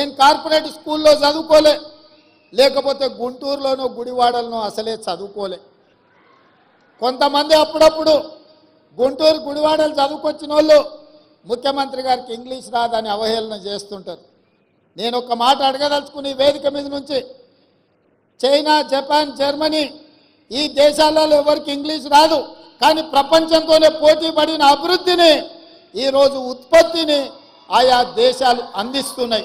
నేను కార్పొరేట్ స్కూల్లో చదువుకోలే, లేకపోతే గుంటూరులోనో గుడివాడలోనో అసలే చదువుకోలే. కొంతమంది అప్పుడప్పుడు గుంటూరు గుడివాడలు చదువుకొచ్చిన వాళ్ళు ముఖ్యమంత్రి గారికి ఇంగ్లీష్ రాదని అవహేళన చేస్తుంటారు. నేను ఒక మాట అడగదలుచుకుని వేదిక మీద నుంచి, చైనా, జపాన్, జర్మనీ ఈ దేశాలలో ఎవరికి ఇంగ్లీష్ రాదు, కానీ ప్రపంచంతోనే పోటీ పడిన అభివృద్ధిని, ఈరోజు ఉత్పత్తిని ఆయా దేశాలు అందిస్తున్నాయి.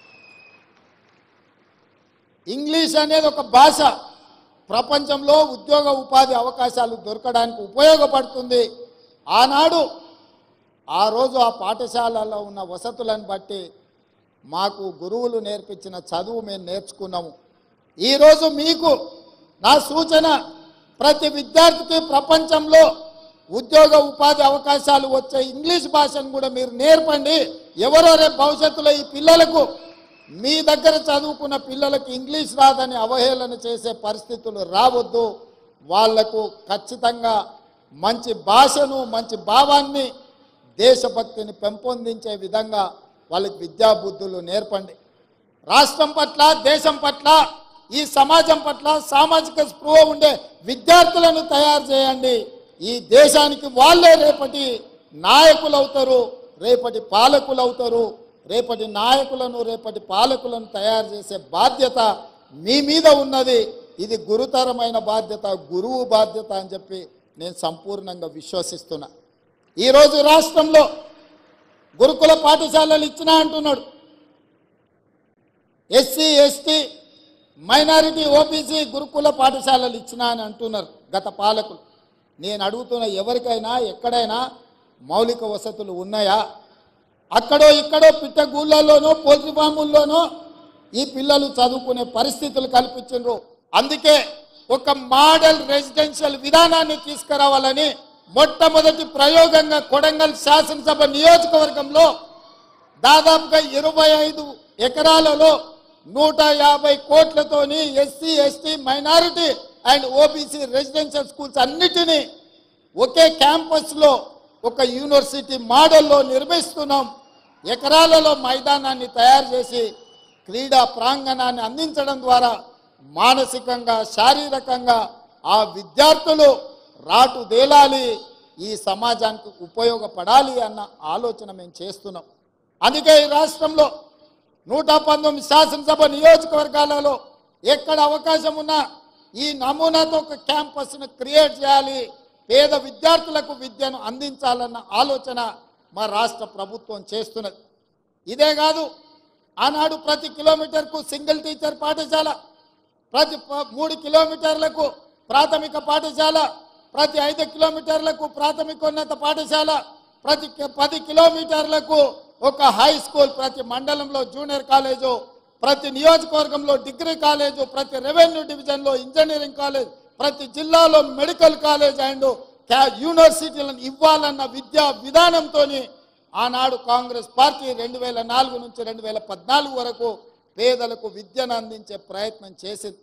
ఇంగ్లీష్ అనేది ఒక భాష ప్రపంచంలో ఉద్యోగ ఉపాధి అవకాశాలు దొరకడానికి ఉపయోగపడుతుంది. ఆనాడు ఆ రోజు ఆ పాఠశాలలో ఉన్న వసతులను బట్టి మాకు గురువులు నేర్పించిన చదువు మేము నేర్చుకున్నాము. ఈరోజు మీకు నా సూచన, ప్రతి విద్యార్థికి ప్రపంచంలో ఉద్యోగ ఉపాధి అవకాశాలు వచ్చే ఇంగ్లీష్ భాషను కూడా మీరు నేర్పండి. ఎవరో రేపు భవిష్యత్తులో ఈ పిల్లలకు, మీ దగ్గర చదువుకున్న పిల్లలకు ఇంగ్లీష్ రాదని అవహేళన చేసే పరిస్థితులు రావద్దు. వాళ్లకు ఖచ్చితంగా మంచి భాషను, మంచి భావాన్ని, దేశభక్తిని పెంపొందించే విధంగా వాళ్ళకి విద్యాబుద్ధులు నేర్పండి. రాష్ట్రం పట్ల, దేశం పట్ల, ఈ సమాజం పట్ల సామాజిక స్పృహ ఉండే విద్యార్థులను తయారు చేయండి. ఈ దేశానికి వాళ్ళే రేపటి నాయకులు అవుతారు, రేపటి పాలకులు అవుతారు. రేపటి నాయకులను, రేపటి పాలకులను తయారు చేసే బాధ్యత మీ మీద ఉన్నది. ఇది గురుతరమైన బాధ్యత, గురువు బాధ్యత అని చెప్పి నేను సంపూర్ణంగా విశ్వసిస్తున్నా. ఈరోజు రాష్ట్రంలో గురుకుల పాఠశాలలు ఇచ్చినా అంటున్నాడు. ఎస్సీ, ఎస్టీ, మైనారిటీ, ఓబీసీ గురుకుల పాఠశాలలు ఇచ్చినా అని అంటున్నారు గత పాలకులు. నేను అడుగుతున్న, ఎవరికైనా ఎక్కడైనా మౌలిక వసతులు ఉన్నాయా? అక్కడో ఇక్కడో పిట్టగూళ్ళలోనో పోల్ట్రీ ఫాముల్లోనో ఈ పిల్లలు చదువుకునే పరిస్థితులు కల్పించారు. అందుకే ఒక మోడల్ రెసిడెన్షియల్ విధానాన్ని తీసుకురావాలని మొట్టమొదటి ప్రయోగంగా కొడంగల్ శాసనసభ నియోజకవర్గంలో దాదాపుగా 25 ఎకరాలలో 150 కోట్లతోని SC, ST, minority and OBC residential schools అన్నిటినీ ఒకే క్యాంపస్లో ఒక యూనివర్సిటీ మోడల్లో నిర్మిస్తున్నాం. ఎకరాలలో మైదానాన్ని తయారు చేసి క్రీడా ప్రాంగణాన్ని అందించడం ద్వారా మానసికంగా, శారీరకంగా ఆ విద్యార్థులు రాటుదేలాలి, ఈ సమాజానికి ఉపయోగపడాలి అన్న ఆలోచన మేము చేస్తున్నాం. అందుకే ఈ రాష్ట్రంలో 119 శాసనసభ నియోజకవర్గాలలో ఎక్కడ అవకాశం ఉన్నా ఈ నమూనాతో ఒక క్యాంపస్ను క్రియేట్ చేయాలి, పేద విద్యార్థులకు విద్యను అందించాలన్న ఆలోచన మా రాష్ట్ర ప్రభుత్వం చేస్తున్నది. ఇదే కాదు, ఆనాడు ప్రతి కిలోమీటర్కు సింగిల్ టీచర్ పాఠశాల, ప్రతి 3 కిలోమీటర్లకు ప్రాథమిక పాఠశాల, ప్రతి 5 కిలోమీటర్లకు ప్రాథమికోన్నత పాఠశాల, ప్రతి 10 కిలోమీటర్లకు ఒక హై స్కూల్, ప్రతి మండలంలో జూనియర్ కాలేజు, ప్రతి నియోజకవర్గంలో డిగ్రీ కాలేజు, ప్రతి రెవెన్యూ డివిజన్లో ఇంజనీరింగ్ కాలేజ్, ప్రతి జిల్లాలో మెడికల్ కాలేజ్ అండ్ యూనివర్సిటీలను ఇవ్వాలన్న విద్యా విధానంతో ఆనాడు కాంగ్రెస్ పార్టీ 2004 నుంచి 2014 వరకు పేదలకు విద్యను అందించే ప్రయత్నం చేసింది.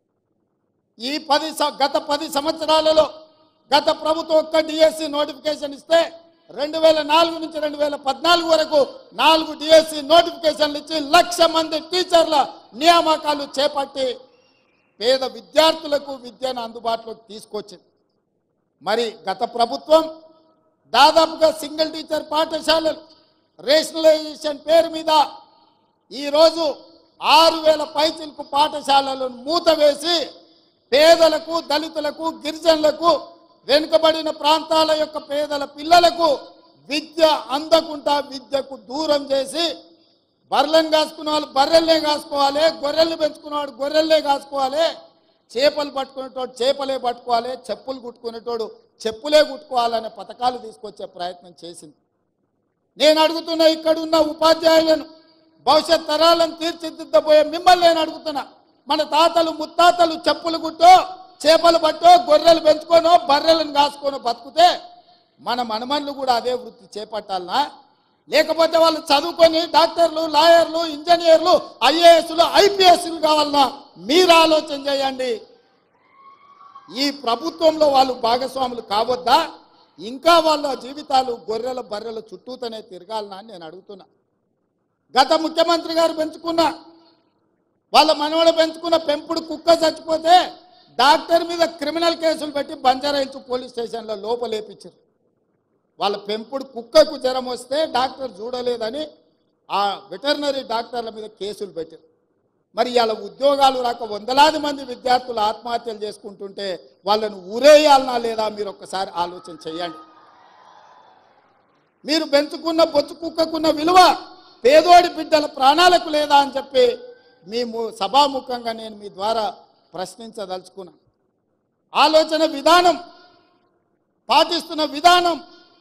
ఈ గత 10 సంవత్సరాలలో గత ప్రభుత్వం ఒక్క డిఎస్సి నోటిఫికేషన్ ఇస్తే 2004 నుంచి 2014 వరకు 4 డిఎస్సి నోటిఫికేషన్లు ఇచ్చి 1,00,000 మంది టీచర్ల నియామకాలు చేపట్టి పేద విద్యార్థులకు విద్యను అందుబాటులోకి తీసుకొచ్చింది. మరి గత ప్రభుత్వం దాదాపుగా సింగిల్ టీచర్ పాఠశాలలు రేషనలైజేషన్ పేరు మీద ఈరోజు 6,000 పైచిలకు పాఠశాలలను మూతవేసి పేదలకు, దళితులకు, గిరిజనులకు, వెనుకబడిన ప్రాంతాల యొక్క పేదల పిల్లలకు విద్య అందకుండా విద్యకు దూరం చేసి, బర్రెలను కాసుకున్న వాళ్ళు బర్రెల్నే కాసుకోవాలి, గొర్రెల్ని పెంచుకున్నవాడు గొర్రెల్నే కాసుకోవాలి, చేపలు పట్టుకునేటోడు చేపలే పట్టుకోవాలి, చెప్పులు కుట్టుకునేటోడు చెప్పులే కుట్టుకోవాలనే పథకాలు తీసుకొచ్చే ప్రయత్నం చేసింది. నేను అడుగుతున్నా, ఇక్కడున్న ఉపాధ్యాయులను, భవిష్యత్ తరాలను తీర్చిదిద్దబోయే మిమ్మల్ని నేను అడుగుతున్నా, మన తాతలు ముత్తాతలు చెప్పులు కుట్టో, చేపలు పట్టో, గొర్రెలు పెంచుకోనో, బర్రెలను కాసుకోనో బతుకుతే మన మనమన్లు కూడా అదే వృత్తి చేపట్టాలనా? లేకపోతే వాళ్ళు చదువుకొని డాక్టర్లు, లాయర్లు, ఇంజనీర్లు, ఐఏఎస్లు, ఐపీఎస్లు కావాలన్నా? మీరు ఆలోచన చేయండి. ఈ ప్రభుత్వంలో వాళ్ళు భాగస్వాములు కావద్దా? ఇంకా వాళ్ళ జీవితాలు గొర్రెల బర్రెల చుట్టూతోనే తిరగాలనా అని నేను అడుగుతున్నా. గత ముఖ్యమంత్రి గారు పెంచుకున్న వాళ్ళ మనవడు పెంచుకున్న పెంపుడు కుక్క చచ్చిపోతే డాక్టర్ మీద క్రిమినల్ కేసులు పెట్టి బంజారాహిల్స్ పోలీస్ స్టేషన్లో లోపలేపించారు. వాళ్ళ పెంపుడు కుక్కకు జ్వరం వస్తే డాక్టర్ చూడలేదని ఆ వెటర్నరీ డాక్టర్ల మీద కేసులు పెట్టారు. మరి ఇలా ఉద్యోగాలు రాక వందలాది మంది విద్యార్థులు ఆత్మహత్యలు చేసుకుంటుంటే వాళ్ళను ఊరేయాలనా లేదా మీరు ఒక్కసారి ఆలోచన చేయండి. మీరు పెంచుకున్న బొచ్చు కుక్కకున్న విలువ పేదోడి బిడ్డల ప్రాణాలకు లేదా అని చెప్పి మేము సభాముఖంగా నేను మీ ద్వారా ప్రశ్నించదలుచుకున్నాను. ఆలోచన విధానం పాటిస్తున్న విధానం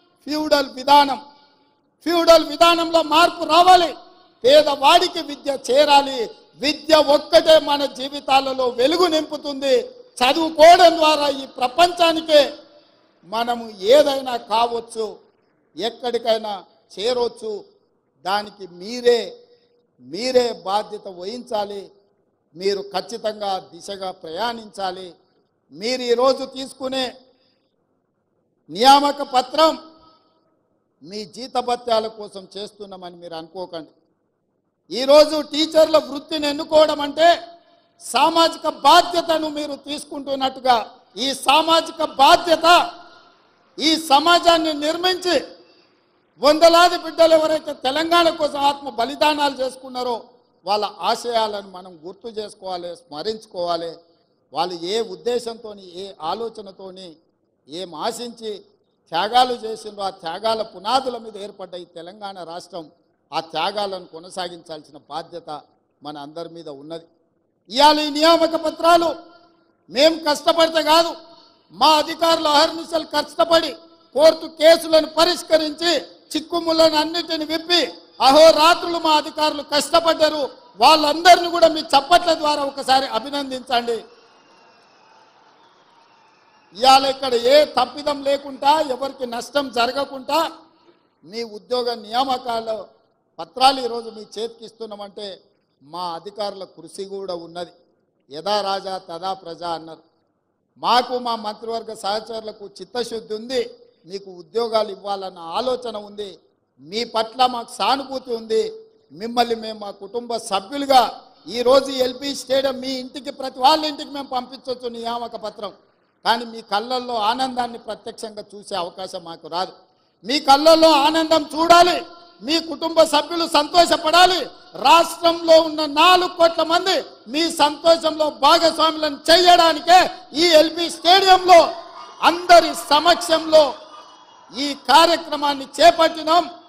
ఫ్యూడల్ విధానంలో మార్పు రావాలి. పేదవాడికి విద్య చేరాలి. విద్య ఒక్కటే మన జీవితాలలో వెలుగు నింపుతుంది. చదువుకోవడం ద్వారా ఈ ప్రపంచానికే మనము ఏదైనా కావచ్చు, ఎక్కడికైనా చేరవచ్చు. దానికి మీరే బాధ్యత వహించాలి. మీరు ఖచ్చితంగా దిశగా ప్రయాణించాలి. మీరు ఈరోజు తీసుకునే నియామక పత్రం మీ జీతభత్యాల కోసం చేస్తున్నామని మీరు అనుకోకండి. ఈరోజు టీచర్ల వృత్తిని ఎన్నుకోవడం అంటే సామాజిక బాధ్యతను మీరు తీసుకుంటున్నట్టుగా ఈ సామాజిక బాధ్యత ఈ సమాజాన్ని నిర్మించి వందలాది బిడ్డలు ఎవరైతే తెలంగాణ కోసం ఆత్మ బలిదానాలు చేసుకున్నారో వాళ్ళ ఆశయాలను మనం గుర్తు చేసుకోవాలి, స్మరించుకోవాలి. వాళ్ళు ఏ ఉద్దేశంతో ఏ ఆలోచనతోని ఏం ఆశించి త్యాగాలు చేసిండ్రో ఆ త్యాగాల పునాదుల మీద ఏర్పడ్డ ఈ తెలంగాణ రాష్ట్రం ఆ త్యాగాలను కొనసాగించాల్సిన బాధ్యత మన అందరి మీద ఉన్నది. ఇవాళ ఈ నియామక పత్రాలు మేం కష్టపడితే కాదు, మా అధికారులు అహర్నిశలు కష్టపడి కోర్టు కేసులను పరిష్కరించి చిక్కుములను అన్నిటిని విప్పి అహోరాత్రులు మా అధికారులు కష్టపడ్డారు. వాళ్ళందరినీ కూడా మీ చప్పట్ల ద్వారా ఒకసారి అభినందించండి. ఇవాళ ఇక్కడ ఏ తప్పిదం లేకుండా ఎవరికి నష్టం జరగకుండా మీ ఉద్యోగ నియామకాల పత్రాలు ఈరోజు మీ చేతికి ఇస్తున్నామంటే మా అధికారుల కృషి కూడా ఉన్నది. యథా రాజా తదా ప్రజ అన్నారు. మాకు మా మంత్రివర్గ సహచరులకు చిత్తశుద్ధి ఉంది. మీకు ఉద్యోగాలు ఇవ్వాలన్న ఆలోచన ఉంది. మీ పట్ల మాకు సానుభూతి ఉంది. మిమ్మల్ని మేము మా కుటుంబ సభ్యులుగా ఈరోజు ఎల్బీ స్టేడియం మీ ఇంటికి ప్రతి వాళ్ళ ఇంటికి మేము పంపించవచ్చు నియామక పత్రం. కానీ మీ కళ్ళల్లో ఆనందాన్ని ప్రత్యక్షంగా చూసే అవకాశం మాకు రాదు. మీ కళ్ళల్లో ఆనందం చూడాలి, మీ కుటుంబ సభ్యులు సంతోషపడాలి. రాష్ట్రంలో ఉన్న 4 కోట్ల మంది మీ సంతోషంలో భాగస్వాములను చేయడానికే ఈ ఎల్బీ స్టేడియంలో అందరి సమక్షంలో ఈ కార్యక్రమాన్ని చేపట్టినాం.